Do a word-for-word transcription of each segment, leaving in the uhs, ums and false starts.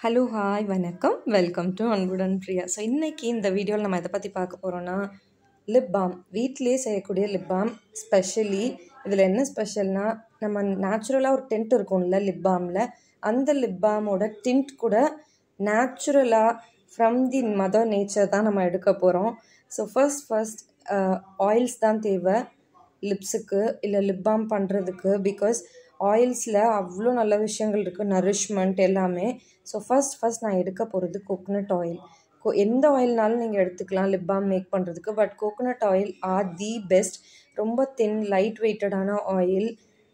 Hello hi வணக்கம் welcome to அன்புடன் Priya. So இன்றைக்கி இந்த வீடியோவில் நம்ம எதை பற்றி பார்க்க போகிறோன்னா லிப் பாம். வீட்டிலே செய்யக்கூடிய லிப் பாம். ஸ்பெஷலி இதில் என்ன ஸ்பெஷல்னால், நம்ம நேச்சுரலாக ஒரு டென்ட் இருக்கும்ல லிப் பாமில், அந்த லிப் பாமோட டிண்ட் கூட நேச்சுரலாக ஃப்ரம் தி மதர் நேச்சர் தான் நம்ம எடுக்க போகிறோம். ஸோ ஃபர்ஸ்ட் ஃபர்ஸ்ட் ஆயில்ஸ் தான் தேவை லிப்ஸுக்கு இல்லை லிப் பாம் பண்ணுறதுக்கு. பிகாஸ் ஆயில்ஸில் அவ்வளோ நல்ல விஷயங்கள் இருக்குது, நரிஷ்மெண்ட் எல்லாமே. ஸோ ஃபர்ஸ்ட் ஃபர்ஸ்ட் நான் எடுக்க போகிறது கோகோனட் ஆயில். கோ எந்த ஆயில்னாலும் நீங்கள் எடுத்துக்கலாம் லிப் பாம் மேக் பண்ணுறதுக்கு. But coconut oil are the best. ரொம்ப தின் லைட் வெயிட்டடான ஆயில்.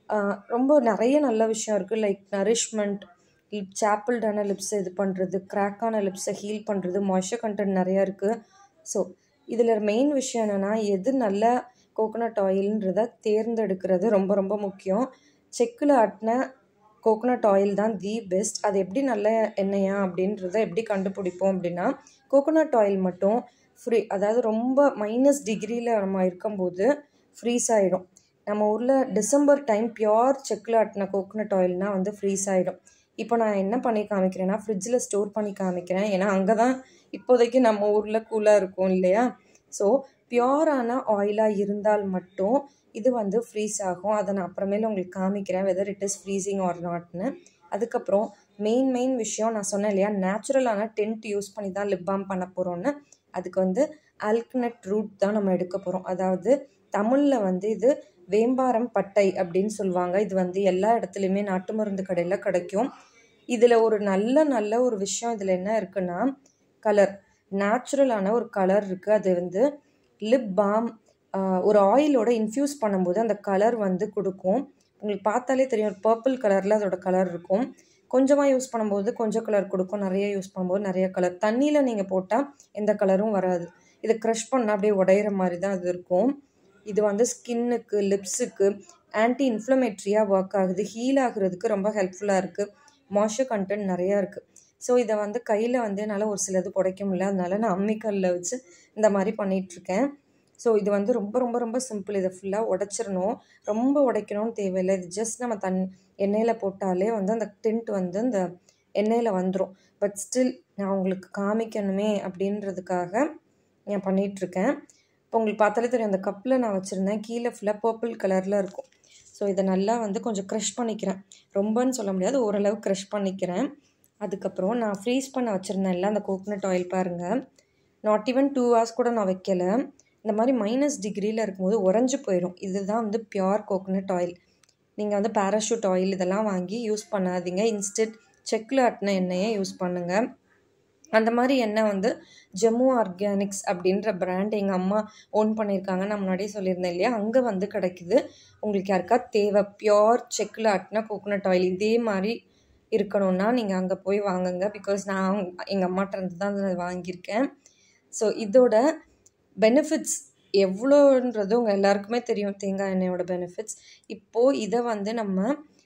ரொம்ப நிறைய நல்ல விஷயம் இருக்குது, லைக் நரிஷ்மெண்ட், லிப் சாப்பிள்டான லிப்ஸை இது பண்ணுறது, கிராக்கான லிப்ஸை ஹீல் பண்ணுறது, மாய்ஸ்சர் கண்டென்ட் நிறையா இருக்குது. ஸோ இதில் மெயின் விஷயம் என்னென்னா, எது நல்ல கோகோனட் ஆயில்ன்றதை தேர்ந்தெடுக்கிறது ரொம்ப ரொம்ப முக்கியம். செக்கில் ஆட்டின கோகோனட் ஆயில் தான் தி பெஸ்ட். அது எப்படி நல்ல எண்ணெயா அப்படின்றத எப்படி கண்டுபிடிப்போம் அப்படின்னா, கோகோனட் ஆயில் மட்டும் ஃப்ரீ, அதாவது ரொம்ப மைனஸ் டிகிரியில் நம்ம இருக்கும்போது ஃப்ரீஸ் ஆகிடும். நம்ம ஊரில் டிசம்பர் டைம் பியோர் செக்கில் ஆட்டின கோகோனட் ஆயில்னால் வந்து ஃப்ரீஸ் ஆகிடும். இப்போ நான் என்ன பண்ணி காமிக்கிறேன்னா, ஃப்ரிட்ஜில் ஸ்டோர் பண்ணி காமிக்கிறேன். ஏன்னா அங்கே தான் இப்போதைக்கு நம்ம ஊரில் கூலாக இருக்கும் இல்லையா. ஸோ பியோரான ஆயிலாக இருந்தால் மட்டும் இது வந்து ஃப்ரீஸ் ஆகும். அதை நான் அப்புறமேல உங்களுக்கு காமிக்கிறேன், whether it is freezing or நாட்னு. அதுக்கப்புறம் மெயின் மெயின் விஷயம் நான் சொன்னேன் இல்லையா, நேச்சுரலான டென்ட் யூஸ் பண்ணி தான் லிப் பாம் பண்ண போகிறோன்னு. அதுக்கு வந்து ஆல்கனட் ரூட் தான் நம்ம எடுக்க போகிறோம். அதாவது தமிழில் வந்து இது வேம்பாரம் பட்டை அப்படின்னு சொல்லுவாங்க. இது வந்து எல்லா இடத்துலையுமே நாட்டு மருந்து கடையில் கிடைக்கும். இதில் ஒரு நல்ல நல்ல ஒரு விஷயம் இதில் என்ன இருக்குன்னா, கலர், நேச்சுரலான ஒரு கலர் இருக்குது. அது வந்து லிப் பாம் ஒரு ஆயிலோட இன்ஃப்யூஸ் பண்ணும்போது அந்த கலர் வந்து கொடுக்கும். உங்களுக்கு பார்த்தாலே தெரியும், ஒரு பர்பிள் கலரில் அதோட கலர் இருக்கும். கொஞ்சமாக யூஸ் பண்ணும்போது கொஞ்சம் கலர் கொடுக்கும், நிறைய யூஸ் பண்ணும்போது நிறைய கலர். தண்ணியில் நீங்கள் போட்டால் எந்த கலரும் வராது. இதை க்ரஷ் பண்ணால் அப்படியே உடையிற மாதிரி தான் அது இருக்கும். இது வந்து ஸ்கின்னுக்கு, லிப்ஸுக்கு ஆன்டி இன்ஃப்ளமேட்ரியாக ஒர்க் ஆகுது. ஹீல் ஆகுறதுக்கு ரொம்ப ஹெல்ப்ஃபுல்லாக இருக்குது. மாய்ஸ்சர் கண்டென்ட் நிறையா இருக்குது. ஸோ இதை வந்து கையில் வந்து என்னால் ஒரு சிலது புடைக்க முடியல, அதனால நான் அம்மிக்கல்லில் வச்சு இந்த மாதிரி பண்ணிகிட்ருக்கேன். ஸோ இது வந்து ரொம்ப ரொம்ப ரொம்ப சிம்பிள். இதை ஃபுல்லாக உடைச்சிடணும். ரொம்ப உடைக்கணும்னு தேவையில்லை. இது ஜஸ்ட் நம்ம தன் எண்ணெயில் போட்டாலே வந்து அந்த டிண்ட் வந்து அந்த எண்ணெயில் வந்துடும். பட் ஸ்டில் நான் உங்களுக்கு காமிக்கணுமே அப்படின்றதுக்காக நான் பண்ணிகிட்ருக்கேன். இப்போ உங்களுக்கு பார்த்தாலே தெரியும், அந்த கப்பில் நான் வச்சுருந்தேன், கீழே ஃபுல்லாக பர்பிள் கலரில் இருக்கும். ஸோ இதை நல்லா வந்து கொஞ்சம் க்ரஷ் பண்ணிக்கிறேன். ரொம்பன்னு சொல்ல முடியாது, ஓரளவு க்ரஷ் பண்ணிக்கிறேன். அதுக்கப்புறம் நான் ஃப்ரீஸ் பண்ண வச்சுருந்தேன்ல அந்த கோகோனட் ஆயில் பாருங்கள், நாட் ஈவன் டூ ஹவர்ஸ் கூட நான் வைக்கலை. இந்த மாதிரி மைனஸ் டிகிரியில் இருக்கும்போது உறைஞ்சி போயிடும். இதுதான் வந்து பியோர் கோகோனட் ஆயில். நீங்கள் வந்து பேராஷூட் ஆயில் இதெல்லாம் வாங்கி யூஸ் பண்ணாதீங்க. இன்ஸ்டெட் செக்கில் ஆட்டின எண்ணெயை யூஸ் பண்ணுங்கள். அந்த மாதிரி எண்ணெய் வந்து ஜம்மு ஆர்கானிக்ஸ் அப்படின்ற பிராண்ட் எங்கள் அம்மா ஓன் பண்ணியிருக்காங்க, நான் முன்னாடியே சொல்லியிருந்தேன் இல்லையா, அங்கே வந்து கிடைக்குது. உங்களுக்கு யாருக்கா தேவை பியோர் செக்கில் ஆட்டின கோகோனட் ஆயில் இதே மாதிரி இருக்கணும்னா நீங்கள் அங்கே போய் வாங்குங்க. பிகாஸ் நான் எங்கள் அம்மாட்ட இருந்து தான் அதை வாங்கியிருக்கேன். ஸோ இதோட பெனிஃபிட்ஸ் எவ்வளோன்றது உங்கள் எல்லாருக்குமே தெரியும், தேங்காய் எண்ணெயோட பெனிஃபிட்ஸ். இப்போது இதை வந்து நம்ம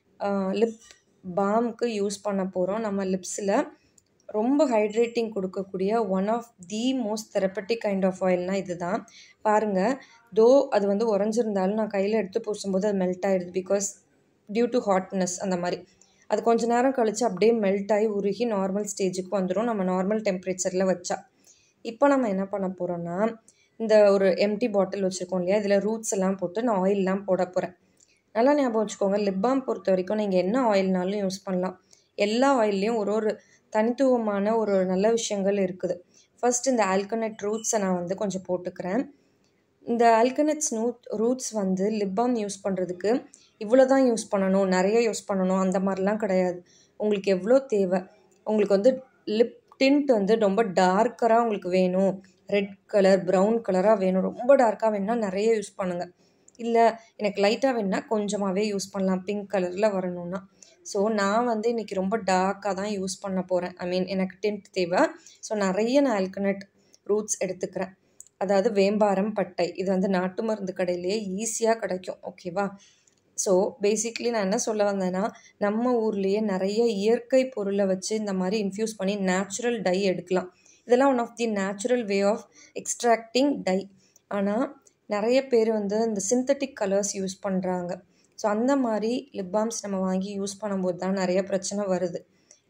லிப் பாம்க்கு யூஸ் பண்ண போகிறோம். நம்ம லிப்ஸில் ரொம்ப ஹைட்ரேட்டிங் கொடுக்கக்கூடிய one of the most therapeutic kind of ஆயில்னால் இது தான். பாருங்கள், தோ அது வந்து உறைஞ்சிருந்தாலும் நான் கையில் எடுத்து பூசும்போது அது மெல்ட் ஆகிடுது. பிகாஸ் டியூ டு ஹாட்னஸ் அந்த மாதிரி அது கொஞ்சம் நேரம் கழித்து அப்படியே மெல்ட் ஆகி உருகி நார்மல் ஸ்டேஜுக்கு வந்துடும், நம்ம நார்மல் டெம்பரேச்சரில் வச்சா. இப்போ நம்ம என்ன பண்ண போகிறோன்னா, இந்த ஒரு எம்டி பாட்டில் வச்சுருக்கோம் இல்லையா, இதில் ரூட்ஸ் எல்லாம் போட்டு நான் ஆயிலெலாம் போட போகிறேன். நல்லா ஞாபகம் வச்சுக்கோங்க, லிப் பாம் பொறுத்த வரைக்கும் நீங்கள் என்ன ஆயில்னாலும் யூஸ் பண்ணலாம். எல்லா ஆயில்லையும் ஒரு ஒரு தனித்துவமான ஒரு நல்ல விஷயங்கள் இருக்குது. ஃபர்ஸ்ட் இந்த ஆல்கனட் ரூட்ஸை நான் வந்து கொஞ்சம் போட்டுக்கிறேன். இந்த ஆல்கனட்ஸ் நூ ரூட்ஸ் வந்து லிப் பாம் யூஸ் பண்ணுறதுக்கு இவ்வளோ தான் யூஸ் பண்ணணும், நிறைய யூஸ் பண்ணணும் அந்த மாதிரிலாம் கிடையாது. உங்களுக்கு எவ்வளோ தேவை, உங்களுக்கு வந்து லிப் டிண்ட் வந்து ரொம்ப டார்க்கராக உங்களுக்கு வேணும், ரெட் கலர் ப்ரௌன் கலராக வேணும், ரொம்ப டார்க்காக வேணும்னா நிறைய யூஸ் பண்ணுங்கள். இல்லை எனக்கு லைட்டாக வேணுன்னா கொஞ்சமாகவே யூஸ் பண்ணலாம், பிங்க் கலரில் வரணும்னா. ஸோ நான் வந்து இன்றைக்கி ரொம்ப டார்க்காக தான் யூஸ் பண்ண போகிறேன். ஐ மீன் எனக்கு டிண்ட் தேவை. ஸோ நிறைய நான் ஆல்கனட் ரூட்ஸ் எடுத்துக்கிறேன். அதாவது வேம்பாரம் பட்டை, இது வந்து நாட்டு மருந்து கடையிலேயே ஈஸியாக கிடைக்கும். ஓகேவா. ஸோ பேசிக்லி நான் என்ன சொல்ல வந்தேன்னா, நம்ம ஊர்லேயே நிறைய இயற்கை பொருளை வச்சு இந்த மாதிரி இன்ஃப்யூஸ் பண்ணி நேச்சுரல் டை எடுக்கலாம். இதெல்லாம் one of the natural way of extracting dye. ஆனால் நிறைய பேர் வந்து இந்த சிந்தட்டிக் கலர்ஸ் யூஸ் பண்ணுறாங்க. ஸோ அந்த மாதிரி லிப் பாம்ஸ் நம்ம வாங்கி யூஸ் பண்ணும்போது தான் நிறைய பிரச்சனை வருது.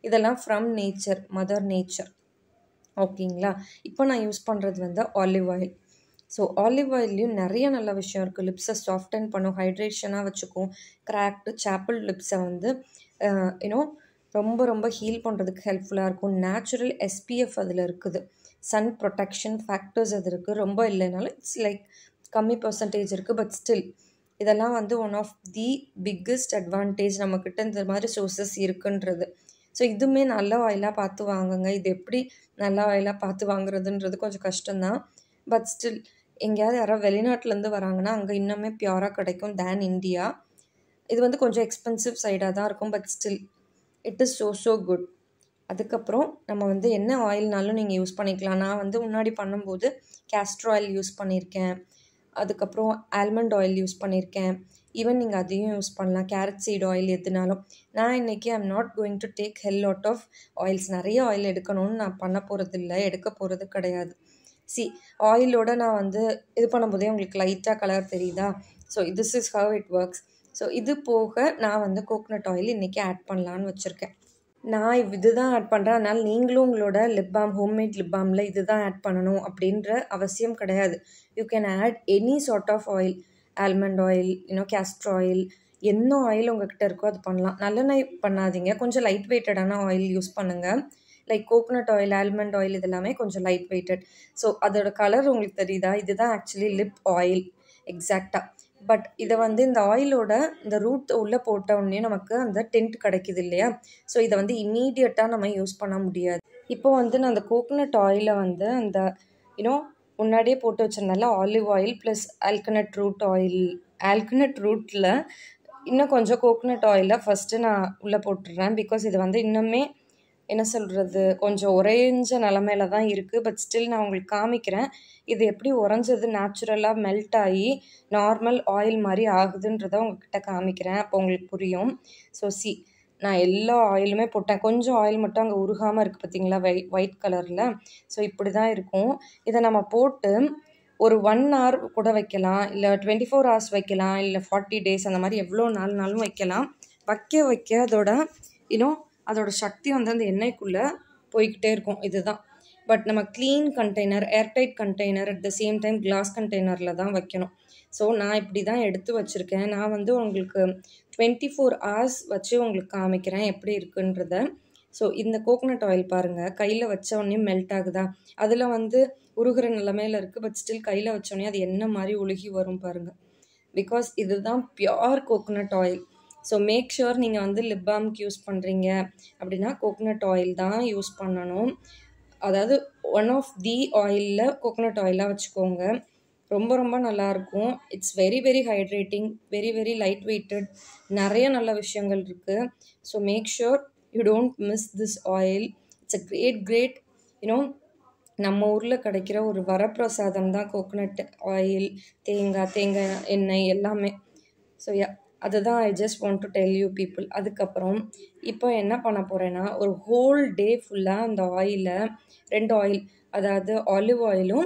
இதெல்லாம் ஃப்ரம் நேச்சர், மதர் நேச்சர். ஓகேங்களா? இப்போ நான் யூஸ் பண்ணுறது வந்து ஆலிவ் ஆயில். ஸோ ஆலிவ் ஆயில்லையும் நிறைய நல்ல விஷயம் இருக்குது. லிப்ஸை சாஃப்டன் பண்ணும், ஹைட்ரேஷனாக வச்சுக்கும். கிராக்டு சாப்பிள் லிப்ஸை வந்து யூனோ ரொம்ப ரொம்ப ஹீல் பண்ணுறதுக்கு ஹெல்ப்ஃபுல்லாக இருக்கும். நேச்சுரல் எஸ்பிஎஃப் அதில் இருக்குது. சன் ப்ரொடெக்ஷன் ஃபேக்டர்ஸ் அது இருக்குது. ரொம்ப இல்லைனாலும் இட்ஸ் லைக் கம்மி பர்சன்டேஜ் இருக்குது. பட் ஸ்டில் இதெல்லாம் வந்து one of the biggest advantage நம்மக்கிட்ட இந்த மாதிரி சோர்ஸஸ் இருக்குன்றது. ஸோ இதுவுமே நல்ல ஆயிலாக பார்த்து வாங்குங்க. இது எப்படி நல்ல ஆயிலாக பார்த்து வாங்குறதுன்றது கொஞ்சம் கஷ்டம்தான். பட் ஸ்டில் எங்கேயாவது யாராவது வெளிநாட்டிலேருந்து வராங்கன்னா அங்கே இன்னுமே பியூராக கிடைக்கும் தேன் இந்தியா. இது வந்து கொஞ்சம் எக்ஸ்பென்சிவ் சைடாக தான் இருக்கும். But still it is so so good. அதுக்கப்புறம் நம்ம வந்து என்ன ஆயில்னாலும் நீங்கள் யூஸ் பண்ணிக்கலாம். நான் வந்து முன்னாடி பண்ணும்போது கேஸ்டர் ஆயில் யூஸ் பண்ணியிருக்கேன். அதுக்கப்புறம் ஆல்மண்ட் ஆயில் யூஸ் பண்ணியிருக்கேன். ஈவன் நீங்கள் அதையும் யூஸ் பண்ணலாம். கேரட் சீட் ஆயில் எதுனாலும். நான் இன்றைக்கி I'm not going to take hell lot of oils. நிறைய ஆயில் எடுக்கணும்னு நான் பண்ண போகிறது இல்லை, எடுக்க போகிறது கிடையாது. சி ஆயிலோட நான் வந்து இது பண்ணும்போதே உங்களுக்கு லைட்டாக கலர் தெரியுதா? So this is how it works. So இது போக நான் வந்து கோகனட் ஆயில் இன்றைக்கி ஆட் பண்ணலான்னு வச்சுருக்கேன். நான் இது தான் ஆட் பண்ணுறேன், அதனால் நீங்களும் உங்களோட லிப் பாம், ஹோம்மேட் லிப் பாமில் இது தான் ஆட் பண்ணணும் அப்படின்ற அவசியம் கிடையாது. You can add any sort of oil. Almond oil, இன்னும் கேஸ்டர் ஆயில், என்ன ஆயில் உங்கள்கிட்ட இருக்கோ அது பண்ணலாம். நல்லெண்ணெய் பண்ணாதீங்க, கொஞ்சம் லைட் வெயிட்டடான ஆயில் யூஸ் பண்ணுங்கள். Like coconut oil, almond oil இதெல்லாமே கொஞ்சம் லைட் வெயிட்டட். ஸோ அதோட கலர் உங்களுக்கு தெரியுதா? இதுதான் ஆக்சுவலி லிப் ஆயில் எக்ஸாக்டாக. பட் இதை வந்து இந்த ஆயிலோட இந்த ரூட் உள்ளே போட்ட உடனே நமக்கு அந்த டென்ட் கிடைக்குது இல்லையா? ஸோ இதை வந்து இம்மீடியட்டாக நம்ம யூஸ் பண்ண முடியாது. இப்போ வந்து நான் அந்த கோகனட் ஆயிலை வந்து அந்த யூனோ முன்னாடியே போட்டு வச்சிருந்தால olive oil plus alkanet root oil, alkanet ரூட்டில் இன்னும் கொஞ்சம் கோகனட் ஆயிலை ஃபஸ்ட்டு நான் உள்ளே போட்டுடுறேன். பிகாஸ் இது வந்து இன்னுமே என்ன சொல்கிறது, கொஞ்சம் உறைஞ்ச நிலமையில தான் இருக்குது. பட் ஸ்டில் நான் உங்களுக்கு காமிக்கிறேன் இது எப்படி உறைஞ்சது நேச்சுரலாக மெல்ட் ஆகி நார்மல் ஆயில் மாதிரி ஆகுதுன்றதை உங்கள்கிட்ட காமிக்கிறேன். அப்போ உங்களுக்கு புரியும். ஸோ சி நான் எல்லா ஆயிலுமே போட்டேன். கொஞ்சம் ஆயில் மட்டும் அங்கே உருகாமல் இருக்குது பார்த்தீங்களா, வை ஒயிட் கலரில். ஸோ இப்படி தான் இருக்கும். இதை நம்ம போட்டு ஒரு ஒன் ஹவர் கூட வைக்கலாம், இல்லை டுவெண்ட்டி ஃபோர் ஹவர்ஸ் வைக்கலாம், இல்லை ஃபார்ட்டி டேஸ் அந்த மாதிரி எவ்வளோ நாள்னாலும் வைக்கலாம். வைக்க வைக்க அதோட இன்னும் அதோட சக்தி வந்து அந்த எண்ணெய்க்குள்ளே போய்கிட்டே இருக்கும். இதுதான். பட் நம்ம clean container, airtight container, at the same time glass கண்டெய்னரில் தான் வைக்கணும். ஸோ நான் இப்படி தான் எடுத்து வச்சுருக்கேன். நான் வந்து உங்களுக்கு டுவெண்ட்டி ஃபோர் ஹவர்ஸ் வச்சு உங்களுக்கு காமிக்கிறேன் எப்படி இருக்குன்றத. ஸோ இந்த கோகனட் ஆயில் பாருங்கள், கையில் வச்ச உடனே மெல்ட் ஆகுதா? அதில் வந்து உருகிற நிலமையில் இருக்குது. பட் ஸ்டில் கையில் வச்சோடனே அது என்ன மாதிரி உருகி வரும் பாருங்கள். பிகாஸ் இதுதான் pure coconut oil. So make sure நீங்கள் வந்து லிப் பாம்க்கு யூஸ் பண்ணுறீங்க அப்படின்னா கோகனட் ஆயில் தான் யூஸ் பண்ணணும். அதாவது ஒன் ஆஃப் தி ஆயிலில் கோகனட் ஆயிலாக வச்சுக்கோங்க. ரொம்ப ரொம்ப நல்லாயிருக்கும். It's very very hydrating, very very light weighted, நிறைய நல்ல விஷயங்கள் இருக்குது. So make sure you don't miss this oil. It's a great great you know நம்ம ஊரில் கிடைக்கிற ஒரு வரப்பிரசாதம் தான் கோகனட் ஆயில், தேங்காய் தேங்காய் எண்ணெய் எல்லாமே. ஸோ யா அதுதான் I just want to tell you people. அதுக்கப்புறம் இப்போ என்ன பண்ண போகிறேன்னா, ஒரு ஹோல் டே ஃபுல்லாக அந்த ஆயிலை, ரெண்டு ஆயில், அதாவது ஆலிவ் ஆயிலும்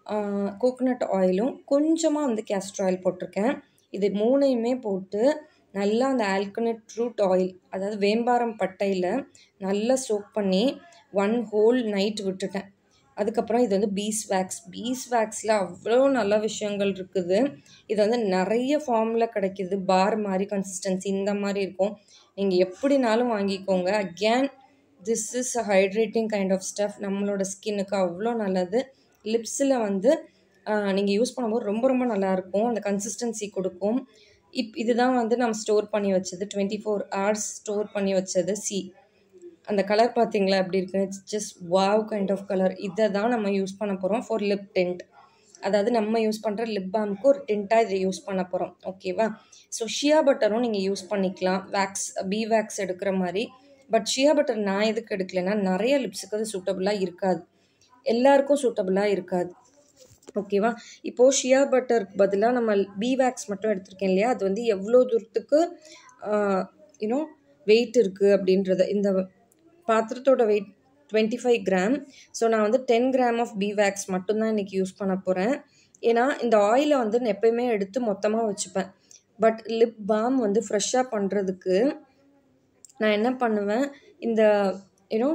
கோகனட் ஆயிலும் கொஞ்சமாக வந்து கேஸ்டர் ஆயில் போட்டிருக்கேன். இது மூணையுமே போட்டு நல்லா அந்த ஆல்கனட் ரூட் ஆயில், அதாவது வேம்பாரம் பட்டையில் நல்லா சோக் பண்ணி ஒன் ஹோல் நைட் விட்டுட்டேன். அதுக்கப்புறம் இது வந்து பீஸ் வேக்ஸ். பீஸ் வேக்ஸில் அவ்வளோ நல்ல விஷயங்கள் இருக்குது. இது வந்து நிறைய ஃபார்மில் கிடைக்கிது. பார் மாதிரி கன்சிஸ்டன்சி இந்த மாதிரி இருக்கும். நீங்கள் எப்படினாலும் வாங்கிக்கோங்க. Again this is a hydrating kind of stuff. நம்மளோட ஸ்கின்னுக்கு அவ்வளோ நல்லது. லிப்ஸில் வந்து நீங்கள் யூஸ் பண்ணும்போது ரொம்ப ரொம்ப நல்லாயிருக்கும், அந்த கன்சிஸ்டன்சி கொடுக்கும். இப் இதுதான் வந்து நம்ம ஸ்டோர் பண்ணி வச்சது, டுவெண்ட்டி ஃபோர் ஹவர்ஸ் ஸ்டோர் பண்ணி வச்சது. சி அந்த கலர் பார்த்தீங்களா எப்படி இருக்குது? It's just wow kind of colour. இதை தான் நம்ம யூஸ் பண்ண போகிறோம் ஃபார் லிப் டென்ட். அதாவது நம்ம யூஸ் பண்ணுற லிப் பாம்க்கு ஒரு டென்ட்டாக இதை யூஸ் பண்ண போகிறோம். ஓகேவா? ஸோ ஷியா பட்டரும் நீங்கள் யூஸ் பண்ணிக்கலாம், வேக்ஸ் பி வேக்ஸ் எடுக்கிற மாதிரி. பட் ஷியா பட்டர் நான் எதுக்கு எடுக்கலைன்னா, நிறைய லிப்ஸுக்கு அது சூட்டபுளாக இருக்காது, எல்லாருக்கும் சூட்டபுளாக இருக்காது. ஓகேவா? இப்போது ஷியா பட்டருக்கு பதிலாக நம்ம பி வேக்ஸ் மட்டும் எடுத்திருக்கேன் இல்லையா, அது வந்து எவ்வளோ தூரத்துக்கு யூனோ வெயிட் இருக்குது அப்படின்றத. இந்த பாத்திரத்தோட weight twenty five gram. So நான் வந்து ten gram of bee wax மட்டும்தான் இன்றைக்கி யூஸ் பண்ண போகிறேன். ஏன்னா இந்த ஆயிலை வந்து நான் எப்போயுமே எடுத்து மொத்தமாக வச்சுப்பேன். பட் லிப் பாம் வந்து ஃப்ரெஷ்ஷாக பண்ணுறதுக்கு நான் என்ன பண்ணுவேன், இந்த யூனோ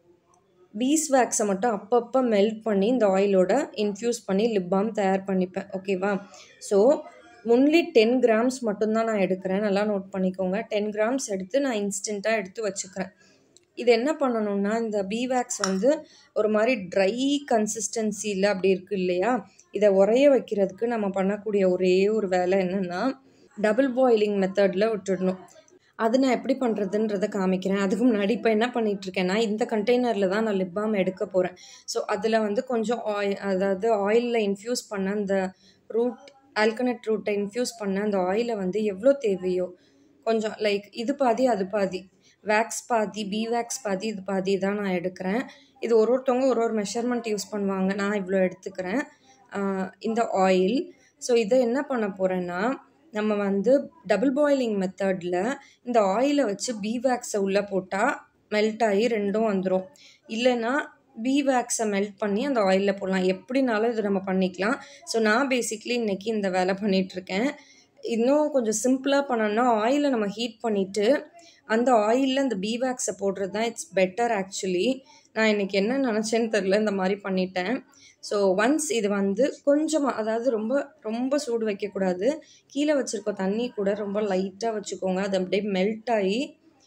பீஸ் வேக்ஸை மட்டும் அப்பப்போ மெல்ட் பண்ணி இந்த ஆயிலோட இன்ஃப்யூஸ் பண்ணி லிப் பாம் தயார் பண்ணிப்பேன். ஓகேவா? ஸோ ஒன்லி டென் கிராம்ஸ் மட்டும்தான் நான் எடுக்கிறேன். நல்லா நோட் பண்ணிக்கோங்க. டென் கிராம்ஸ் எடுத்து நான் இன்ஸ்டண்ட்டாக எடுத்து வச்சுக்கிறேன். இது என்ன பண்ணணும்னா, இந்த பீ வேக்ஸ் வந்து ஒரு மாதிரி ட்ரை கன்சிஸ்டன்சியில் அப்படி இருக்குது இல்லையா, இதை உரைய வைக்கிறதுக்கு நம்ம பண்ணக்கூடிய ஒரே ஒரு வேலை என்னென்னா, டபுள் பாயிலிங் மெத்தடில் விட்டுடணும். அது நான் எப்படி பண்ணுறதுன்றதை காமிக்கிறேன். அதுக்கு முன்னாடி இப்போ என்ன பண்ணிகிட்ருக்கேன்னா, இந்த கண்டெய்னரில் தான் நான் லிப் பாம் எடுக்க போகிறேன். ஸோ அதில் வந்து கொஞ்சம் ஆயில், அதாவது ஆயிலில் இன்ஃப்யூஸ் பண்ண அந்த ரூட் ஆல்கனட் ரூட்டை இன்ஃப்யூஸ் பண்ண அந்த ஆயிலை வந்து எவ்வளோ தேவையோ கொஞ்சம் லைக் இது பாதி அது பாதி, வேக்ஸ் பாதி பீ வேக்ஸ் பாதி இது பாதி தான் நான் எடுக்கிறேன். இது ஒரு ஒருத்தவங்க ஒரு ஒரு மெஷர்மெண்ட் யூஸ் பண்ணுவாங்க. நான் இவ்வளோ எடுத்துக்கிறேன் இந்த ஆயில். ஸோ இதை என்ன பண்ண போகிறேன்னா, நம்ம வந்து டபுள் பாயிலிங் மெத்தடில் இந்த ஆயிலை வச்சு பீ வேக்ஸை உள்ளே போட்டால் மெல்ட் ஆகி ரெண்டும் வந்துடும். இல்லைன்னா பீ வேக்ஸை மெல்ட் பண்ணி அந்த ஆயிலில் போடலாம். எப்படினாலும் இது நம்ம பண்ணிக்கலாம். ஸோ நான் பேசிக்லி இன்றைக்கி இந்த வேலை பண்ணிகிட்ருக்கேன். இன்னும் கொஞ்சம் சிம்பிளாக பண்ணணும்னா, ஆயிலை நம்ம ஹீட் பண்ணிவிட்டு அந்த ஆயிலில் இந்த பீ வேக்ஸை போடுறது தான் இட்ஸ் பெட்டர் ஆக்சுவலி. நான் இன்றைக்கி என்ன நினச்சேன்னு தெரில, இந்த மாதிரி பண்ணிட்டேன். ஸோ ஒன்ஸ் இது வந்து கொஞ்சமாக, அதாவது ரொம்ப ரொம்ப சூடு வைக்கக்கூடாது, கீழே வச்சுருக்க தண்ணி கூட ரொம்ப லைட்டாக வச்சுக்கோங்க. அது அப்படியே மெல்ட் ஆகி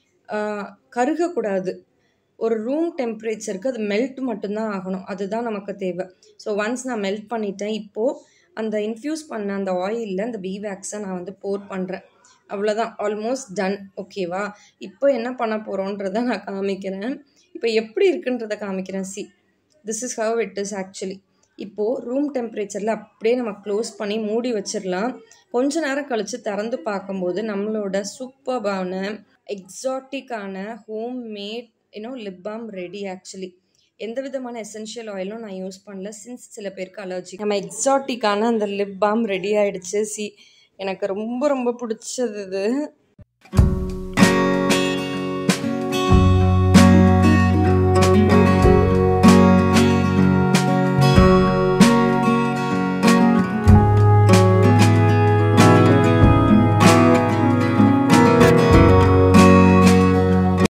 கருகக்கூடாது. ஒரு ரூம் டெம்பரேச்சருக்கு அது மெல்ட் மட்டும்தான் ஆகணும். அதுதான் நமக்கு தேவை. ஸோ ஒன்ஸ் நான் மெல்ட் பண்ணிட்டேன். இப்போது அந்த இன்ஃப்யூஸ் பண்ண அந்த ஆயிலில் அந்த பீ வேக்ஸை நான் வந்து போர் பண்ணுறேன். அவ்வளோதான், ஆல்மோஸ்ட் டன். ஓகேவா? இப்போ என்ன பண்ண போகிறோன்றதை நான் காமிக்கிறேன். இப்போ எப்படி இருக்குன்றதை காமிக்கிறேன். See, this is how it is actually. இப்போது ரூம் டெம்பரேச்சரில் அப்படியே நம்ம க்ளோஸ் பண்ணி மூடி வச்சிடலாம். கொஞ்ச நேரம் கழித்து திறந்து பார்க்கும்போது நம்மளோட சூப்பர்பான எக்ஸாட்டிக்கான homemade you know lip balm ready actually. எந்த விதமான எசென்ஷியல் ஆயிலும் நான் யூஸ் பண்ணல, சின்ஸ் சில பேருக்கு அலர்ஜி. நம்ம எக்ஸாட்டிக்கான அந்த லிப் பாம் ரெடி ஆகிடுச்சு. சி, எனக்கு ரொம்ப ரொம்ப பிடிச்சது இது.